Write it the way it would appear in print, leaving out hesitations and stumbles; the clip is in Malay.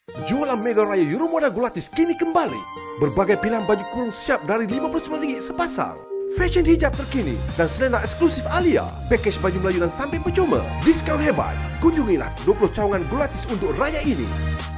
Jualan Mega Raya Euromoda Gulatis kini kembali. Berbagai pilihan baju kurung siap dari RM59 sepasang. Fashion hijab terkini dan selena eksklusif Alia. Package baju Melayu dan samping percuma. Diskaun hebat. Kunjungilah 20 cawangan Gulatis untuk raya ini.